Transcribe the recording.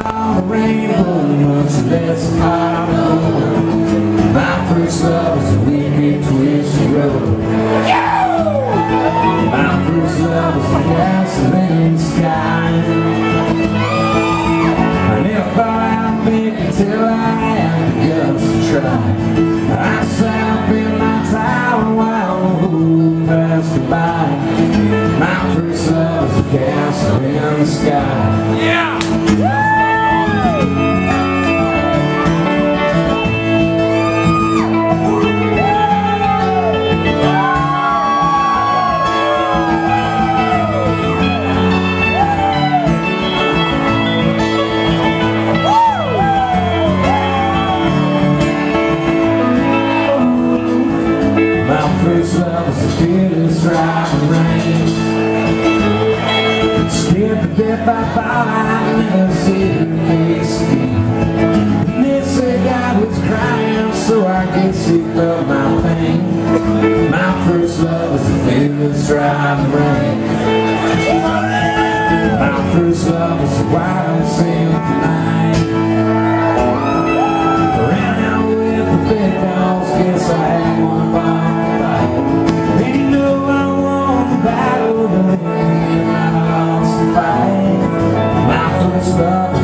on the rainbow, much less hot and cold. My first love was a wicked, twisted road. My first love was a castle in the sky. I never thought I'd make it till I had the guts to try. I sat up in my tower while the whole passed me by. My first love was a castle in the sky. Yeah! First love was the fearless driving rain. Scared to death, I thought I'd never see her face again. And they said God was crying, so I guess he felt my pain. My first love was the fearless driving rain. My first love was the wild simple night. Ran out with the big dogs, guess I had one ball. They know I won the battle, but in the end I lost the fight. My first love